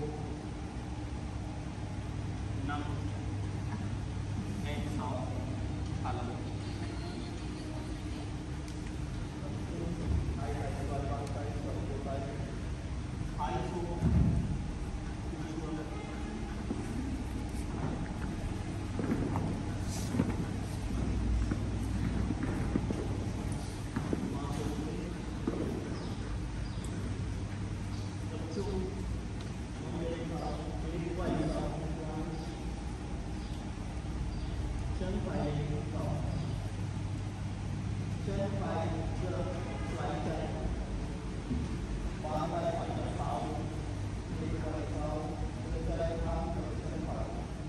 năm em sáu thả lỏng hai số chân phải chưa xoay chân qua tay phải chân sau đi quay sau đưa tay thẳng từ chân phải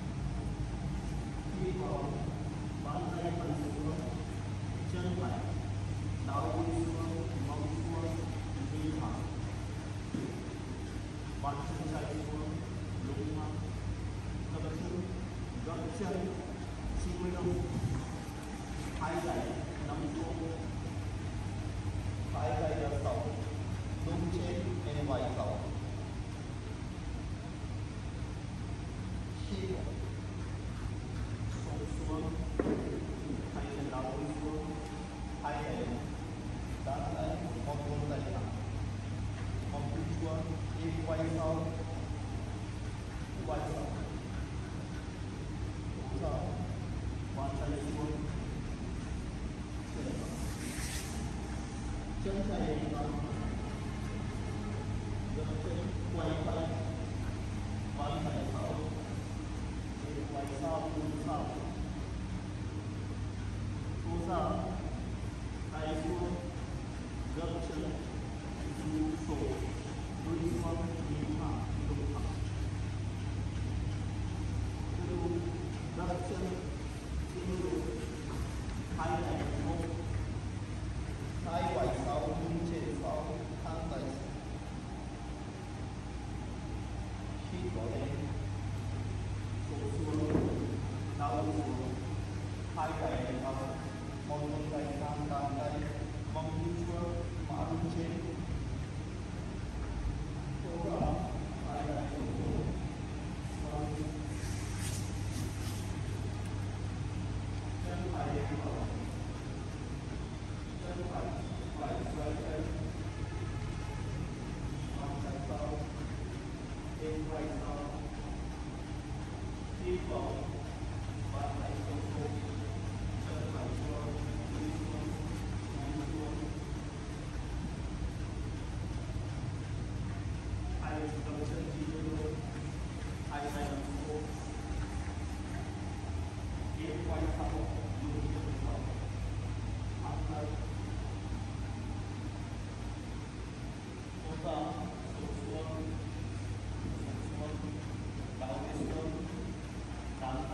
khi vào bàn tay phần xuống chân phải đau đi xuống mông xuống đi thẳng bàn chân trái xuống lũng mặt gập chân xin quay lưng hai giày nằm xuống hai tay đỡ đầu đúng trên em vai cầu khi xuống hai tay đau xuống hai tay đỡ lấy một con tay thẳng một cú xuống em quay sau bàn tay xuống chân tay vào gập chân quay tay bàn tay sau quay sau thu sau tay xuống gập chân thu sổ đuôi xuống đi thẳng lưng thẳng gập chân hai tay một hai quay sau lưng trên sau thang tay khi có lên sổ xuống đau xuống hai tay vào một tay sang cam tay mong đi xuống má lưng trên cố gắng hai tay xuống chân phải vào chân phải xoay chân bàn tay sau em quay sau khi vào bàn tay xuống chân phải xuống đi xuống hai cầm chân chỉ đôi hai tay nắm xuống em quay sau lùi chân sau thẳng tay đau xuống đau xuống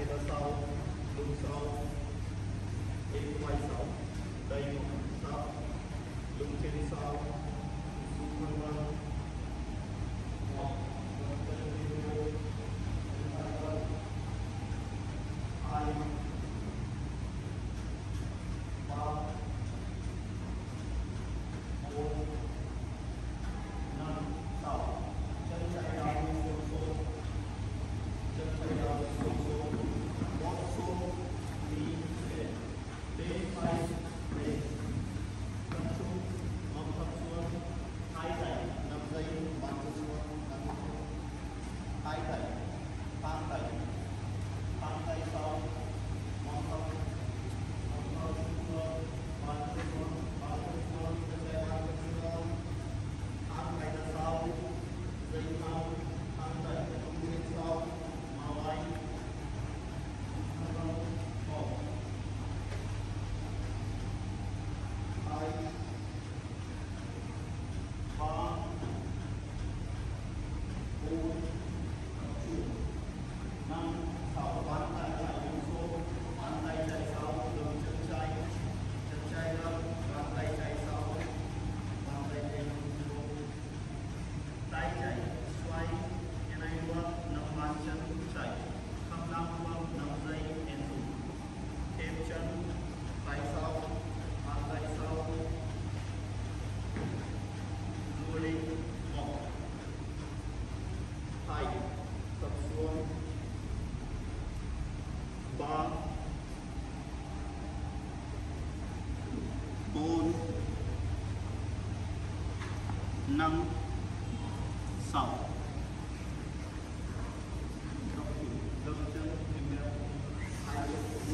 hai ta sau lưng sau êm quay sau đây một sau lưng trên sau xuống vân vân một hai ba bốn năm sáu chân chạy đau xuống chân chạy đau xuống một số đi bên phải bên chân xuống mông thấp xuống hai tay 5 giây bắn xuống hai tay phang tay sau mông thấp xuống bắn xuống chân chạy đau xuống phang tay sau dây sau phang tay lên sau mau anh một hai ba bốn năm sáu bàn tay chạy xuống bàn tay chạy sau đường chân chạy lên bàn tay chạy sau bàn tay chạy xuống tay chạy xoay như này luôn 5 bàn chân chạy không 5 luôn 5 giây em thủ thêm chân tay sau bàn tay sau lùi đi 1 2 tập xuống 3 4 5 6 đâm chân tìm ra hai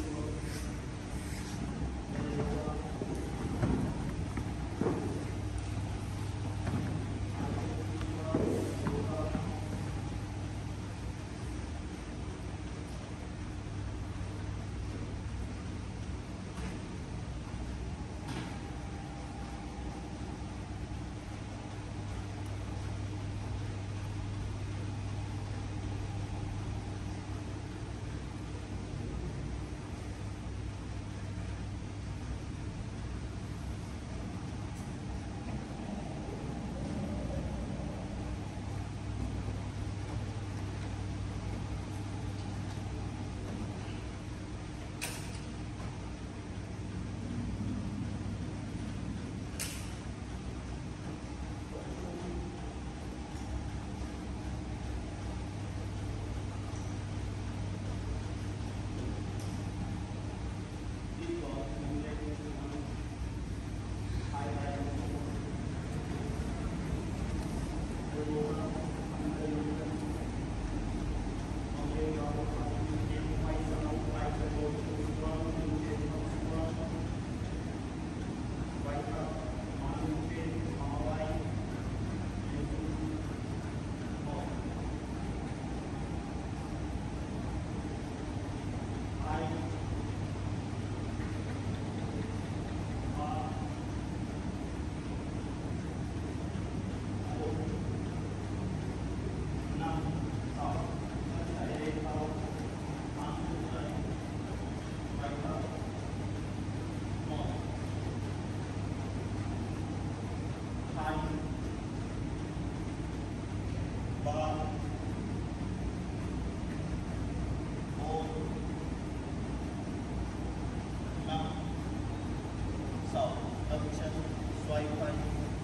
xoay quanh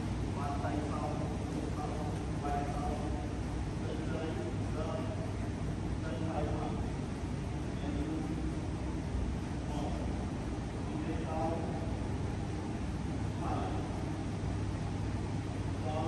bàn tay sau vai sau chân dưới rơi chân phải thẳng một phía sau hai ba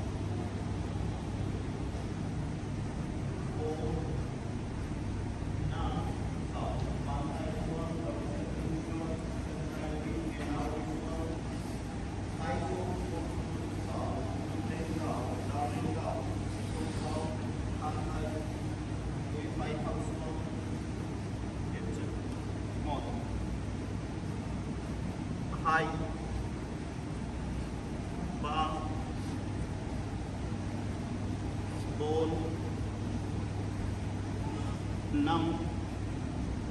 bốn năm sáu bàn tay xuống đầu chân xuống chân tay phía sau tay xuống sáu lên đầu đau lên đầu xuống sau thân tay đuôi phải thấp xuống tiếp chân một hai ba bốn năm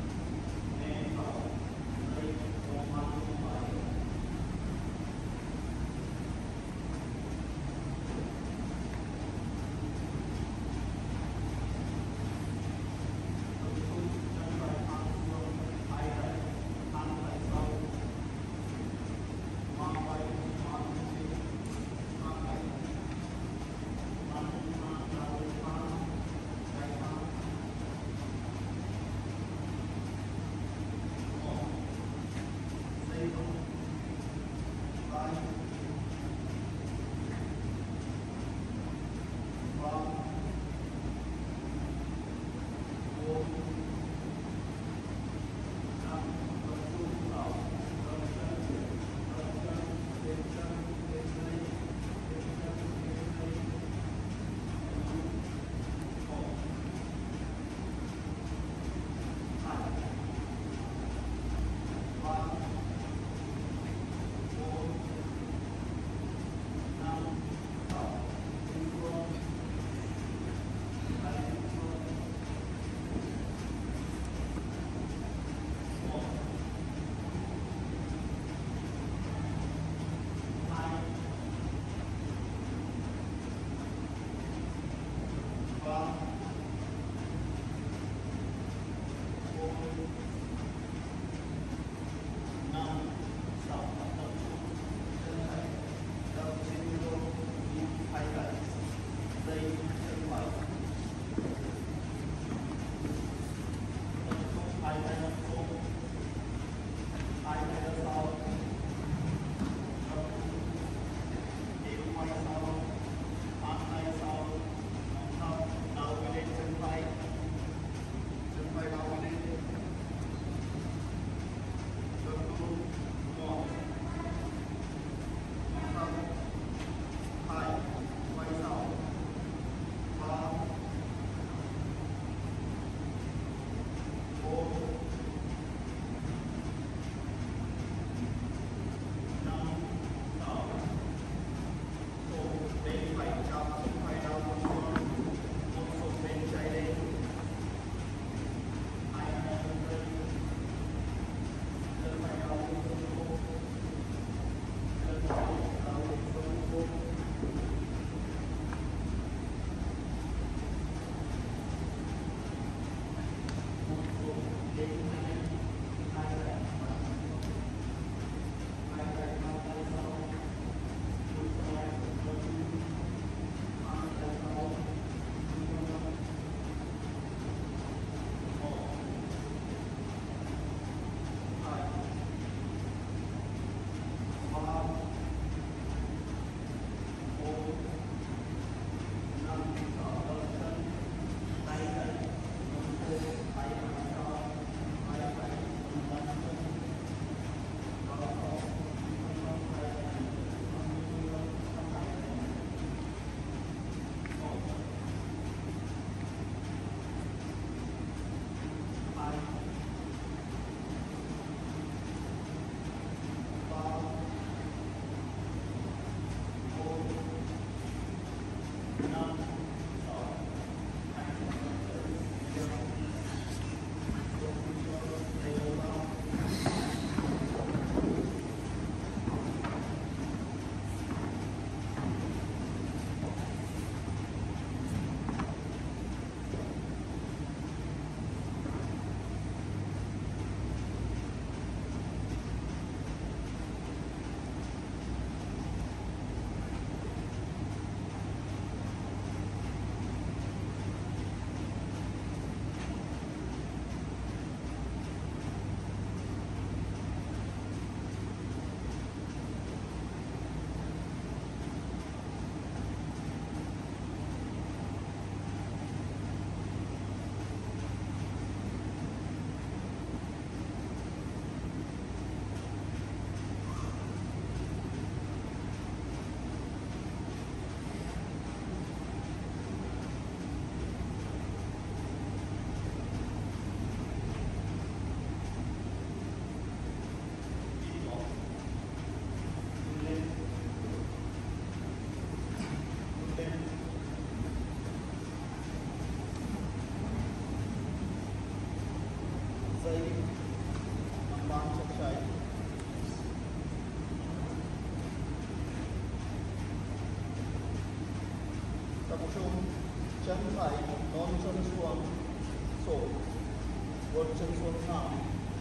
trung chân phải non chân xuống sổ một chân xuống thẳng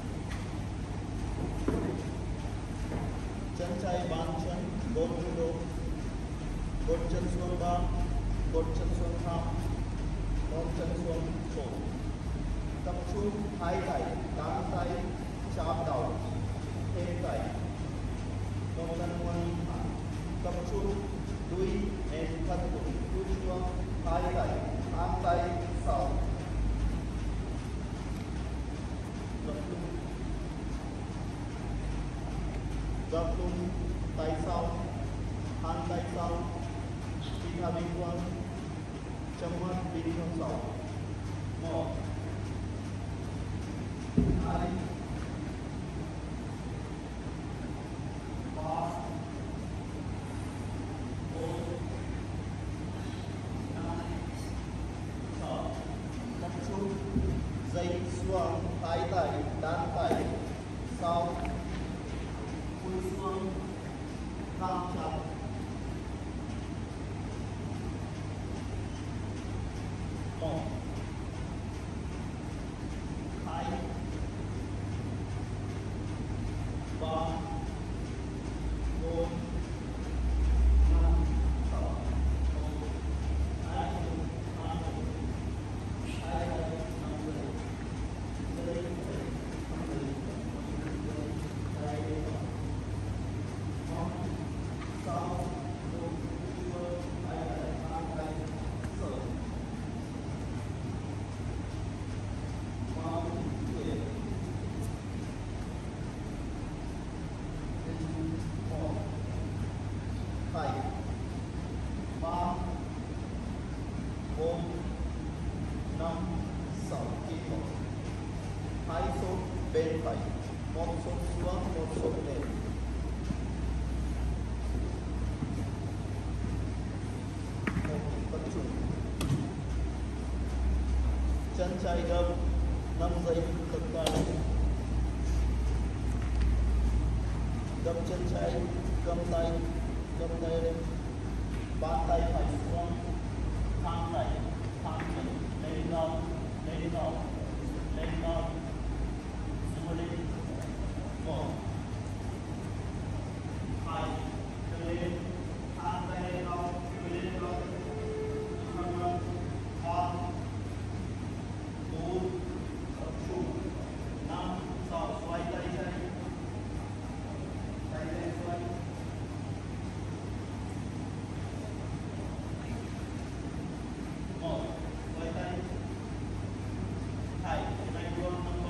chân trái bàn chân bốn độ một chân xuống ba một chân xuống thẳng non chân xuống sổ tập trung hai tay cánh tay chạm đầu thêm tay một chân ngoan tập trung đuôi em thân đuôi đuôi xuống hai tay cánh tay sau gập lưng tay sau hand tay sau đi theo bình quân trong mắt đi theo sau một hai ba bốn năm sáu tập trung dây xuống hai tay đan tay sau cúi xuống nắm chặt một hai ba bốn năm sáu hai ba hai bảy ba bốn năm sáu kỹ thuật hai số bên phải một số xuống một số lên tập trung chân trái gập 5 giây thực tay gập chân trái cầm tay lên bàn tay phải xuống thang tay thang chân lên cao lên cao lên cao xuống lên một hai lên thang tay lên cao lên cao ba bốn tập trung năm sáu xoay tay chân tay lên xoay một xoay tay hai tay buông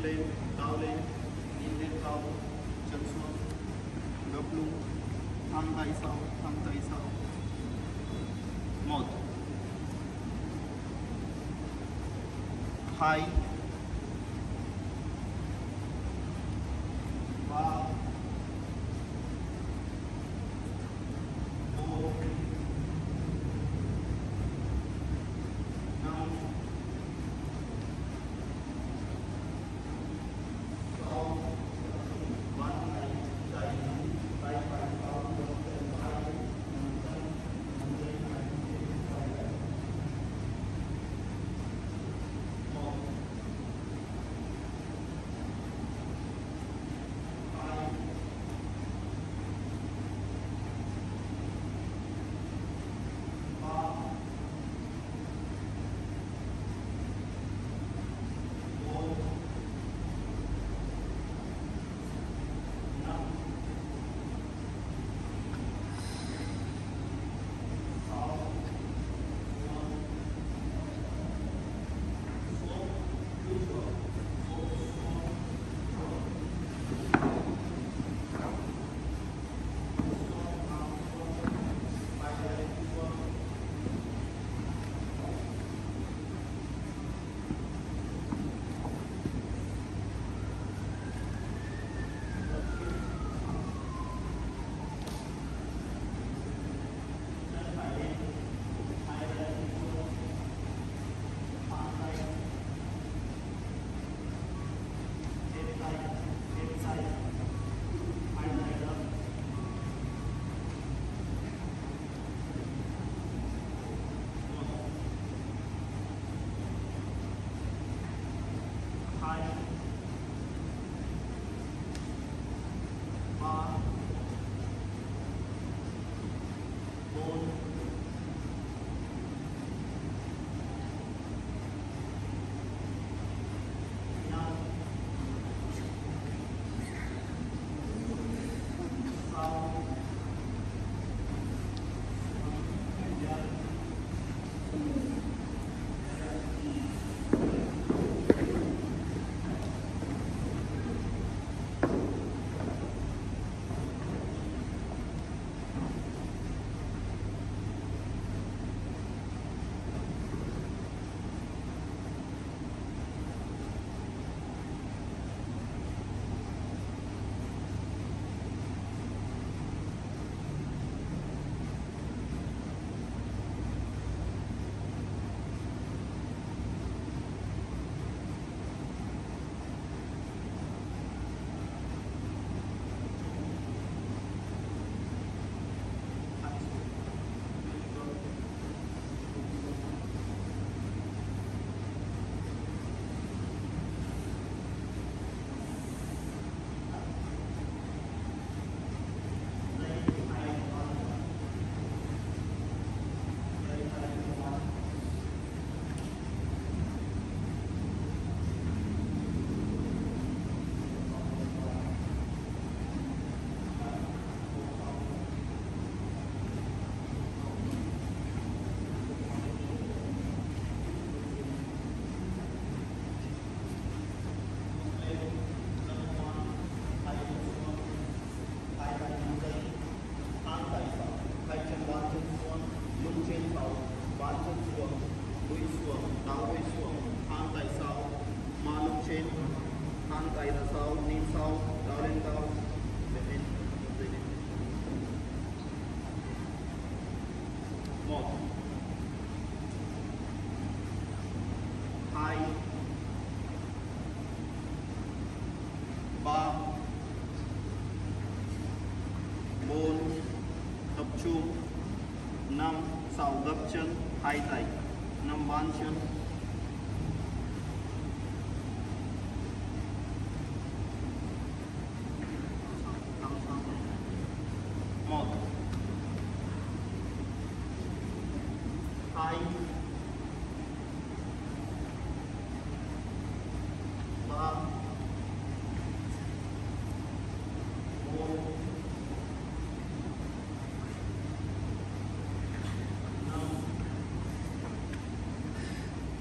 lên, cao lên, nhìn lên cao, chân xuống, gập lưng, thẳng tay sau. 1, 2, 3, 4, 5, 6, 1, 2, 3, 4, tập trung. 5. Sau gập chân, hai tay. 5. Ván chân. Một, hai, ba, bốn, năm,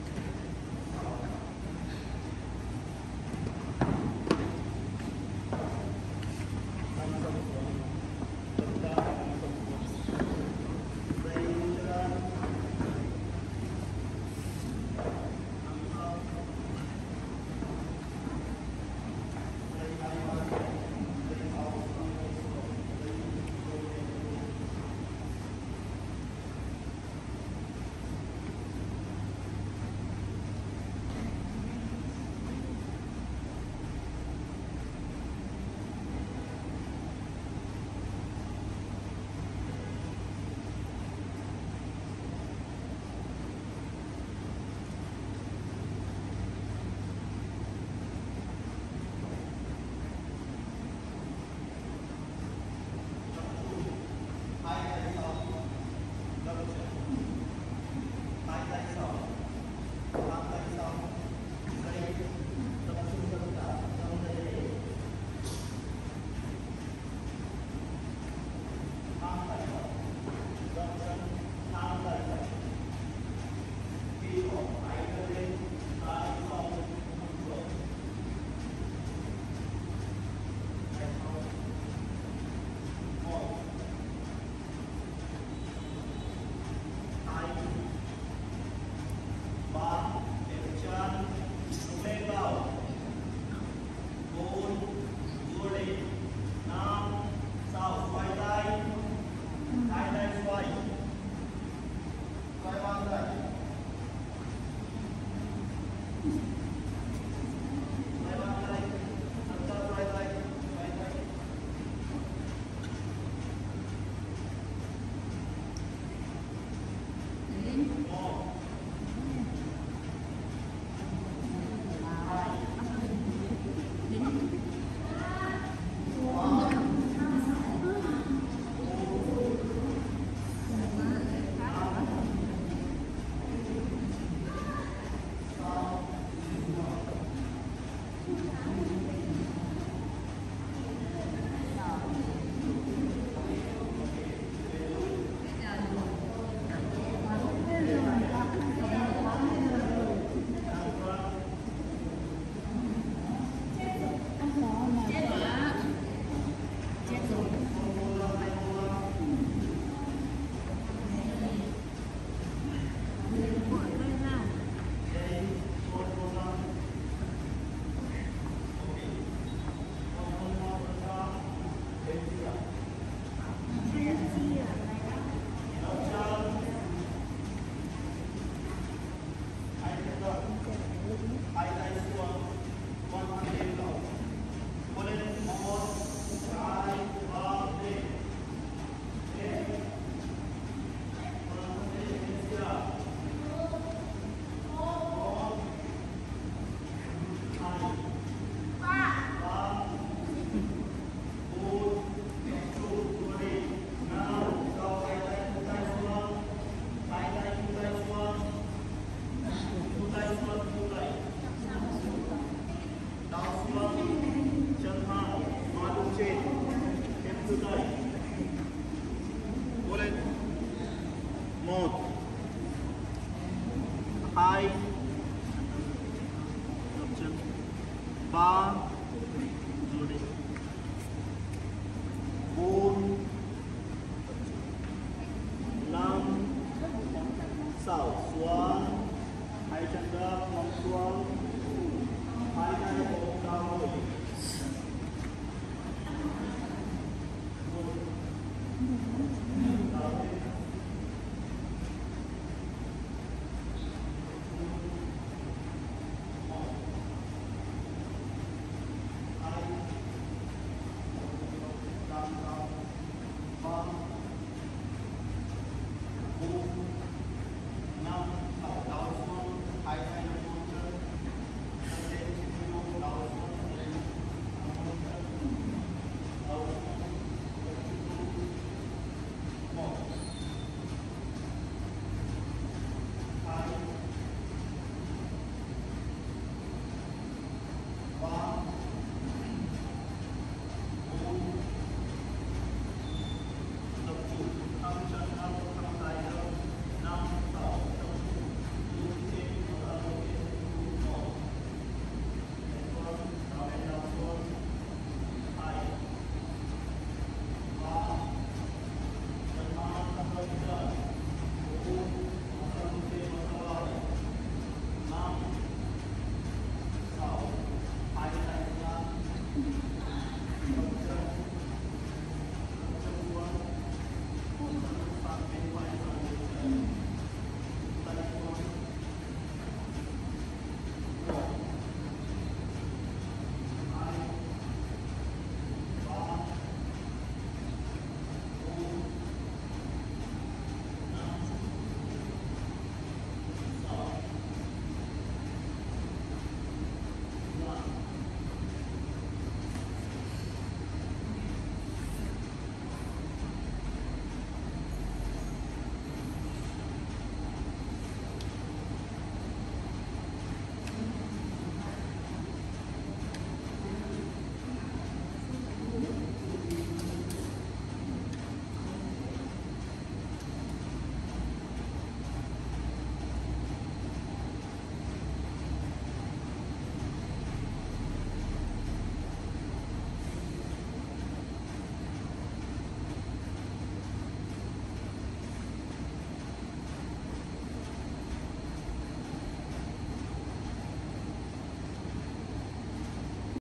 2 3